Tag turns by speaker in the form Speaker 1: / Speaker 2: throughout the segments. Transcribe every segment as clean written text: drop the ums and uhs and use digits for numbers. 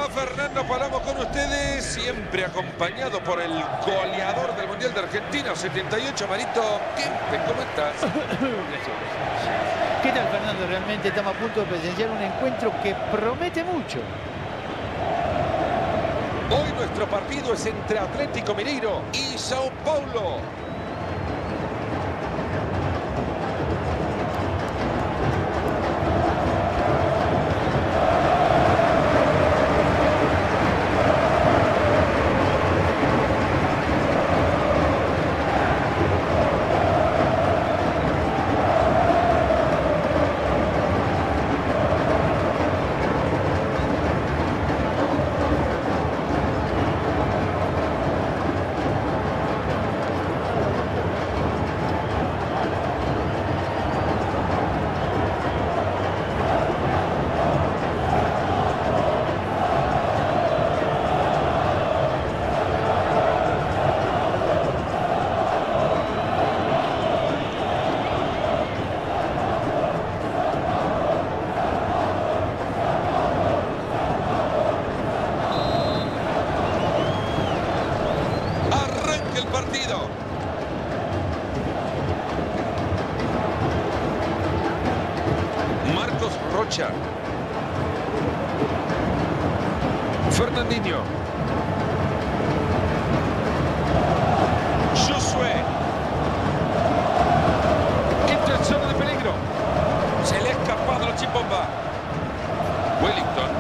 Speaker 1: Fernando Palomo con ustedes, siempre acompañado por el goleador del Mundial de Argentina, 78, Marito Kempe. ¿Cómo estás?
Speaker 2: ¿Qué tal, Fernando? Realmente estamos a punto de presenciar un encuentro que promete mucho.
Speaker 1: Hoy nuestro partido es entre Atlético Mineiro y Sao Paulo. Marcos Rocha. Fernandinho. Josué. Entra en zona de peligro. Se le ha escapado la chimbomba. Wellington.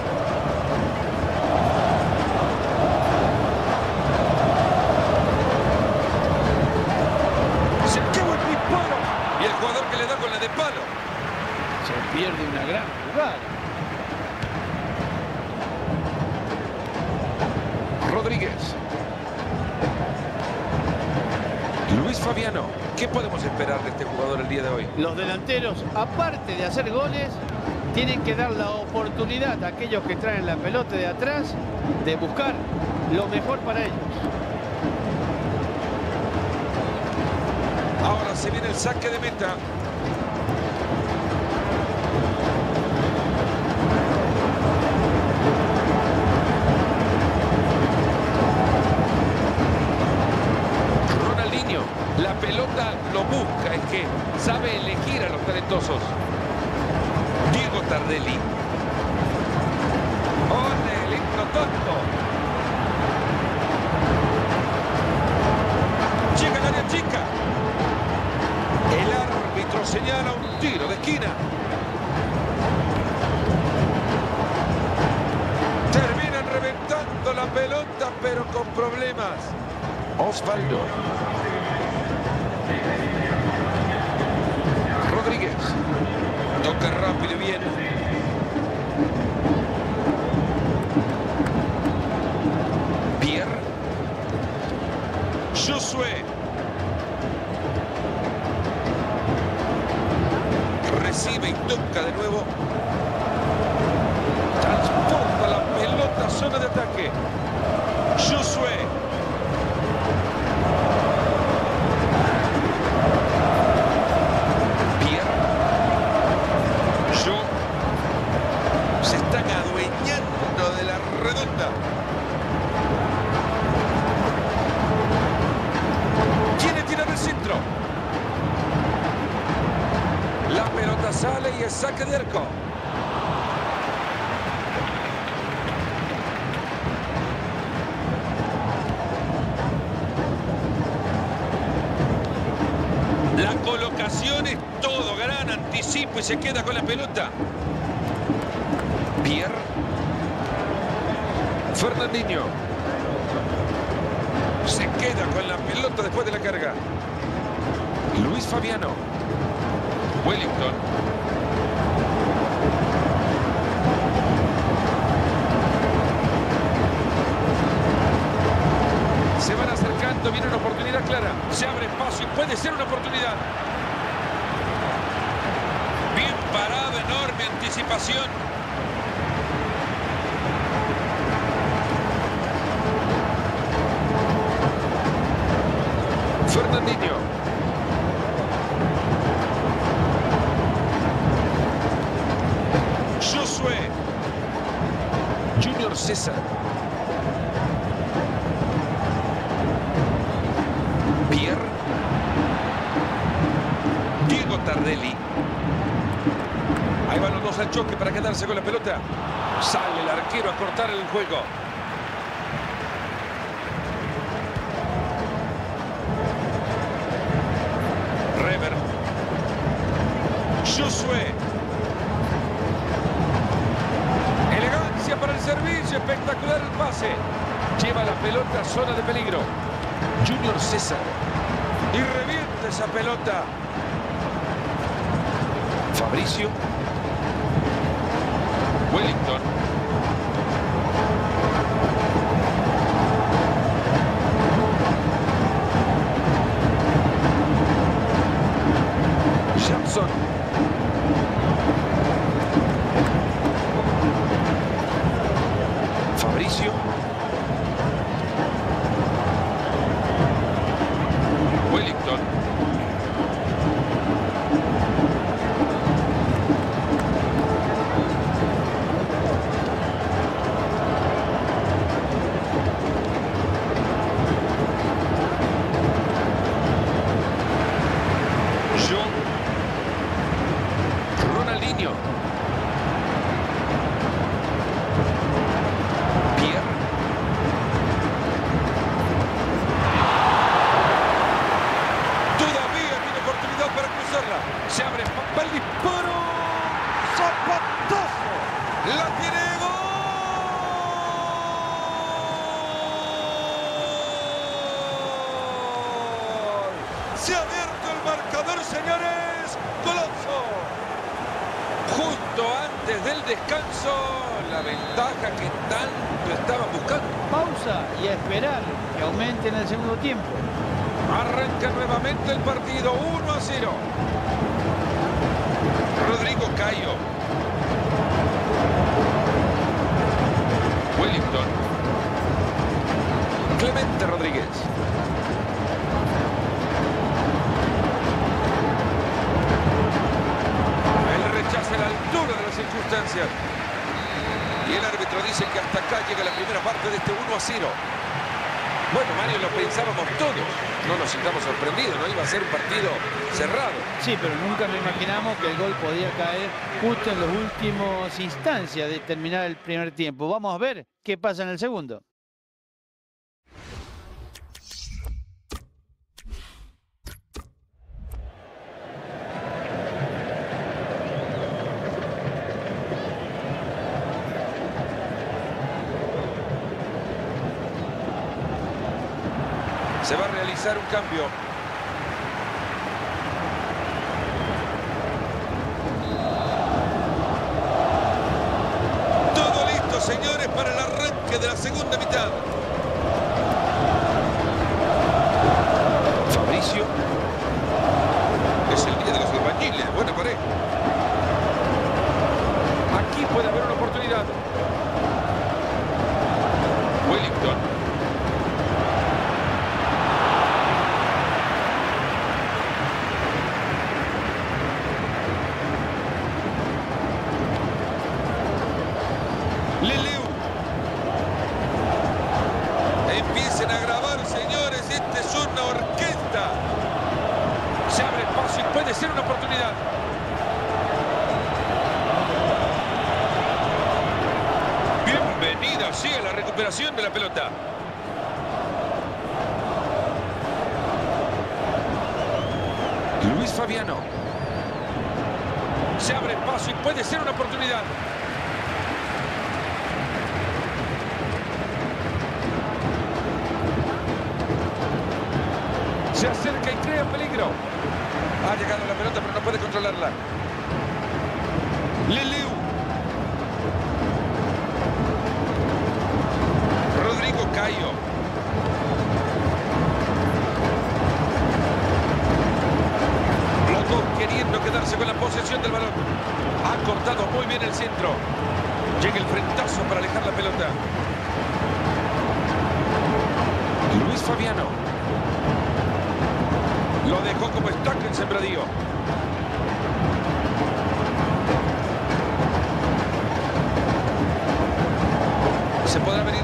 Speaker 1: ¡Qué buen disparo! Y el jugador que le da con la de palo.
Speaker 2: Se pierde una gran jugada.
Speaker 1: Rodríguez. Luis Fabiano. ¿Qué podemos esperar de este jugador el día de hoy?
Speaker 2: Los delanteros, aparte de hacer goles, tienen que dar la oportunidad a aquellos que traen la pelota de atrás de buscar lo mejor para ellos.
Speaker 1: Ahora se viene el saque de meta. Ronaldinho, la pelota lo busca, es que sabe elegir a los talentosos. Diego Tardelli. ¡Ole, lindo tonto! Chica, área chica. El árbitro señala un tiro de esquina. Terminan reventando la pelota, pero con problemas. Osvaldo. Rodríguez. Toca rápido y bien. Pierre. Josué. Recibe y toca de nuevo. Transporta la pelota a zona de ataque. Josué. Pierre. Jo. Se están adueñando de la redonda. Quiere tirar el centro. La pelota sale y es saque de arco. La colocación es todo, gran anticipo y se queda con la pelota. Pierre. Fernandinho. Se queda con la pelota después de la carga. Luis Fabiano. Wellington. Se van acercando, viene una oportunidad clara. Se abre espacio y puede ser una oportunidad. Bien parado, enorme anticipación. Fernandinho. Josué. Junior César. Pierre. Diego Tardelli. Ahí van los dos al choque para quedarse con la pelota. Sale el arquero a cortar el juego. Rever. Josué. Elegancia para el servicio. Espectacular el pase. Lleva la pelota a zona de peligro. Junior César. Y revienta esa pelota. Fabricio. Wellington. Jackson. Fabricio. Wellington. Ronaldinho. Pierre. Todavía tiene oportunidad para cruzarla. Se abre para el disparo. ¡Zapatazo! ¡La tiene! ¡Gol! Se ha abierto el marcador, señores. ¡Golazo! Justo antes del descanso, la ventaja que tanto estaban buscando.
Speaker 2: Pausa y a esperar que aumente en el segundo tiempo.
Speaker 1: Arranca nuevamente el partido, 1-0. Rodrigo Caio. Wellington. Clemente Rodríguez. Rechaza la altura de las circunstancias. Y el árbitro dice que hasta acá llega la primera parte de este 1-0. Bueno, Mario, lo pensábamos todos. No nos sintamos sorprendidos, ¿no? Iba a ser un partido cerrado.
Speaker 2: Sí, pero nunca nos imaginamos que el gol podía caer justo en las últimas instancias de terminar el primer tiempo. Vamos a ver qué pasa en el segundo.
Speaker 1: Se va a realizar un cambio. Todo listo, señores, para el arranque de la segunda mitad. Fabricio. Es el día de los albañiles. Buena pared. Aquí puede haber una oportunidad. Wellington. Leleu. Empiecen a grabar, señores. Esta es una orquesta. Se abre espacio y puede ser una oportunidad. Bienvenida, sí, a la recuperación de la pelota. Luis Fabiano. Se abre espacio y puede ser una oportunidad. Se acerca y crea peligro. Ha llegado la pelota, pero no puede controlarla. Leleu. Rodrigo Caio. Los dos queriendo quedarse con la posesión del balón. Ha cortado muy bien el centro. Llega el frentazo para alejar la pelota. Luis Fabiano. Lo dejó como estaca en sembradío.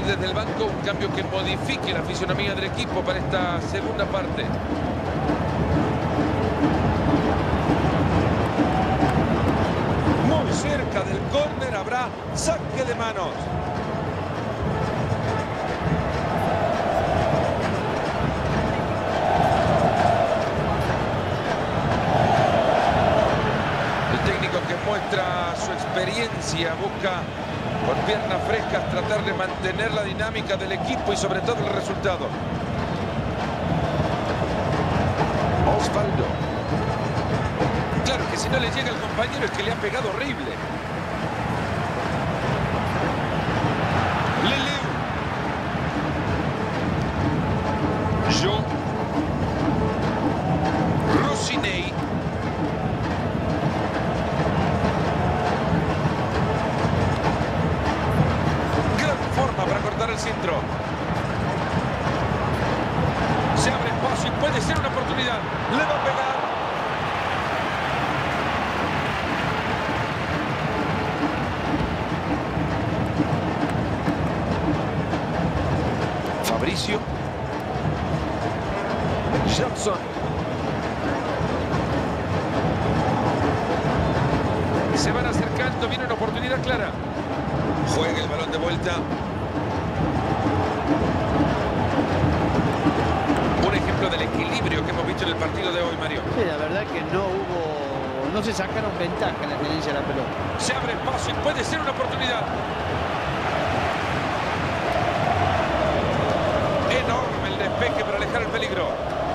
Speaker 1: desde el banco un cambio que modifique la fisonomía del equipo para esta segunda parte. Muy cerca del córner, habrá saque de manos. El técnico que muestra su experiencia busca con piernas frescas tratar de mantener la dinámica del equipo y sobre todo el resultado. Osvaldo. Claro que si no le llega al compañero es que le ha pegado horrible. Leleu. Yo. Rossinei. Gran forma para cortar el centro. Se abre espacio y puede ser una oportunidad. Le va a pegar. Fabricio. Jackson. Se van acercando, viene una oportunidad clara. Juega el balón de vuelta. Un ejemplo del equilibrio que hemos visto en el partido de hoy, Mario.
Speaker 2: Sí, la verdad que no se sacaron ventaja en la tenencia de la pelota.
Speaker 1: Se abre espacio y puede ser una oportunidad. Enorme el despeje para alejar el peligro.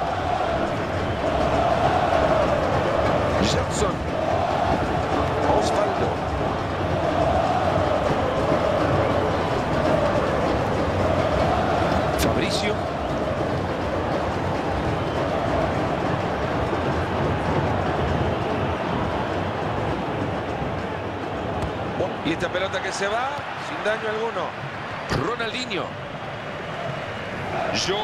Speaker 1: Jackson. Osvaldo. Fabricio. Y esta pelota que se va sin daño alguno. Ronaldinho. Yo.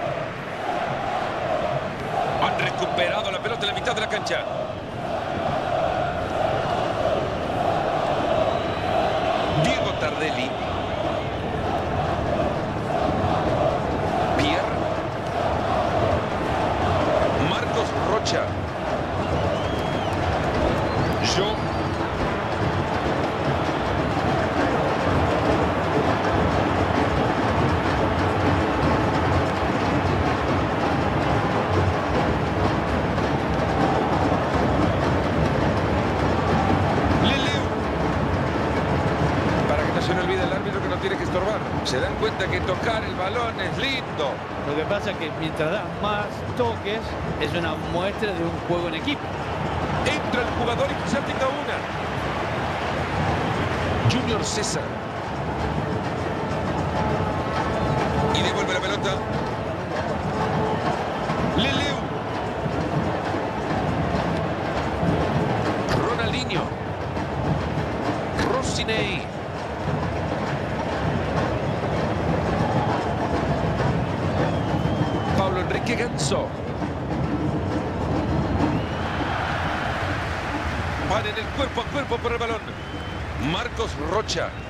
Speaker 1: Han recuperado la pelota en la mitad de la cancha. Diego Tardelli. Pierre. Marcos Rocha. Yo. Se no olvida el árbitro que no tiene que estorbar. Se dan cuenta que tocar el balón es lindo.
Speaker 2: Lo que pasa es que mientras das más toques, es una muestra de un juego en equipo.
Speaker 1: Entra el jugador y quizá tenga una. Junior César. Y devuelve la pelota. Leleu. Ronaldinho. Rossinei. Pablo Enrique Ganso. Van en el cuerpo a cuerpo por el balón. Marcos Rocha.